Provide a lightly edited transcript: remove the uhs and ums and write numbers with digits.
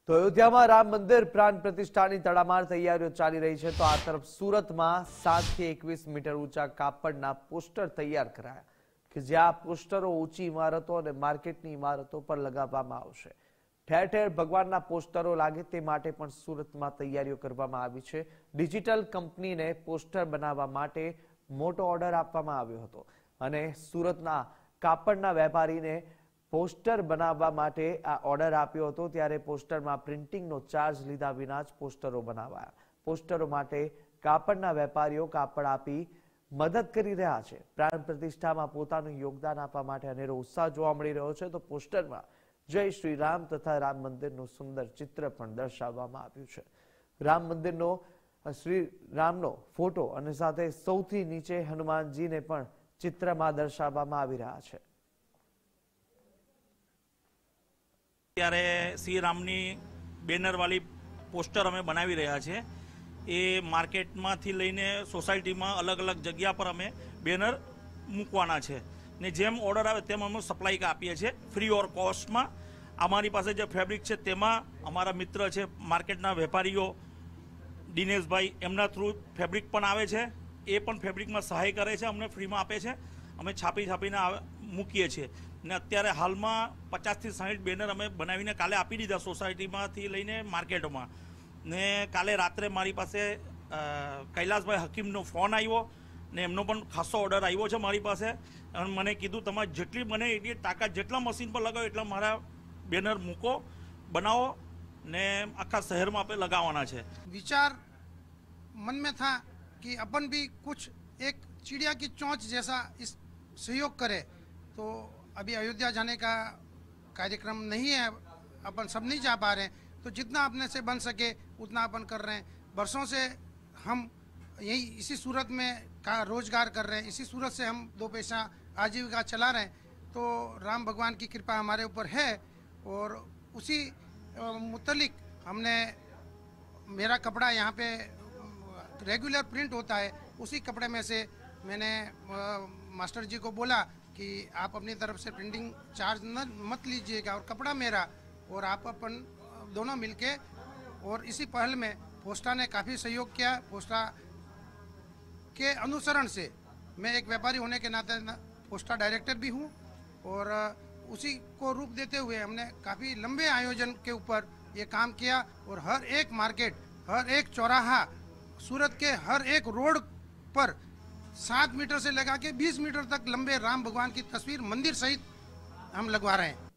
તો અયોધ્યામાં રામ મંદિર પ્રાણ પ્રતિષ્ઠાની તડામાર તૈયારીઓ ચાલી રહી છે, તો આ તરફ સુરતમાં 7 થી 21 મીટર ઊંચા કાપડના પોસ્ટર તૈયાર કરાયા કે જ્યાં પોસ્ટરો ઊંચી ઇમારતો અને માર્કેટની ઇમારતો પર લગાવવામાં આવશે। ઠેર ઠેર ભગવાનના પોસ્ટરો લાગે તે માટે પણ સુરતમાં તૈયારીઓ કરવામાં આવી છે। ડિજિટલ કંપનીને પોસ્ટર બનાવવા માટે મોટો ઓર્ડર આપવામાં આવ્યો હતો અને સુરતના કાપડના વેપારીને પોસ્ટર બનાવવા માટે આ ઓર્ડર આપ્યો હતો, ત્યારે પોસ્ટરમાં પ્રિન્ટિંગનો ચાર્જ લીધા વિના જ પોસ્ટરો બનાવાયા। પોસ્ટરો માટે કાપડના વેપારીઓ કાપડ આપી મદદ કરી રહ્યા છે। પ્રાણ પ્રતિષ્ઠામાં પોતાનું યોગદાન આપવા માટે અનેરો ઉત્સાહ જોવા મળી રહ્યો છે। તો પોસ્ટરમાં જય શ્રી રામ તથા રામ મંદિરનું સુંદર ચિત્ર પણ દર્શાવવામાં આવ્યું છે। રામ મંદિરનો શ્રી રામનો ફોટો અને સાથે સૌથી નીચે હનુમાનજીને પણ ચિત્રમાં દર્શાવવામાં આવી રહ્યા છે। ત્યારે શ્રી રામની બેનરવાળી પોસ્ટર અમે બનાવી રહ્યા છે। એ માર્કેટમાંથી લઈને સોસાયટીમાં અલગ અલગ જગ્યા પર અમે બેનર મૂકવાના છે ને જેમ ઓર્ડર આવે તેમ અમે સપ્લાય આપીએ છીએ ફ્રી ઓર કોસ્ટમાં। અમારી પાસે જે ફેબ્રિક છે તેમાં અમારા મિત્ર છે માર્કેટના વેપારીઓ દિનેશભાઈ, એમના થ્રુ ફેબ્રિક પણ આવે છે, એ પણ ફેબ્રિકમાં સહાય કરે છે, અમને ફ્રીમાં આપે છે। અમે છાપીને મૂકીએ છીએ ને અત્યારે હાલમાં 50 થી 60 બેનર અમે બનાવીને કાલે આપી દીધા સોસાયટીમાંથી લઈને માર્કેટમાં। ને કાલે રાત્રે મારી પાસે કૈલાસભાઈ હકીમનો ફોન આવ્યો ને એમનો પણ ખાસો ઓર્ડર આવ્યો છે મારી પાસે અને મને કીધું તમારે જેટલી બને એટલી તાકાત જેટલા મશીન પર લગાવો એટલા મારા બેનર મૂકો, बनाओ ने आखा शहर में આપણે लगावाना છે। विचार मन में था कि अपन भी कुछ एक चिड़िया की चोंच जैसा इस सहयोग करे, तो अभी अयोध्या जाने का कार्यक्रम नहीं है, अपन सब नहीं जा पा रहे हैं, तो जितना अपने से बन सके उतना अपन कर रहे हैं। बरसों से हम यही इसी सूरत में का रोजगार कर रहे हैं, इसी सूरत से हम 2 पैसा आजीविका चला रहे हैं। तो राम भगवान की कृपा हमारे ऊपर है और उसी मुतलिक हमने मेरा कपड़ा यहाँ पे रेगुलर प्रिंट होता है, उसी कपड़े में से मैंने मास्टर जी को बोला कि आप अपनी तरफ से प्रिंटिंग चार्ज मत लीजिएगा और कपड़ा मेरा और आप अपन दोनों मिलके। और इसी पहल में पोस्टा ने काफ़ी सहयोग किया। पोस्टा के अनुसरण से मैं एक व्यापारी होने के नाते पोस्टा डायरेक्टर भी हूँ और उसी को रूप देते हुए हमने काफ़ी लंबे आयोजन के ऊपर ये काम किया और हर एक मार्केट, हर एक चौराहा, सूरत के हर एक रोड पर 7 मीटर से लगा के 20 मीटर तक लंबे राम भगवान की तस्वीर मंदिर सहित हम लगवा रहे हैं।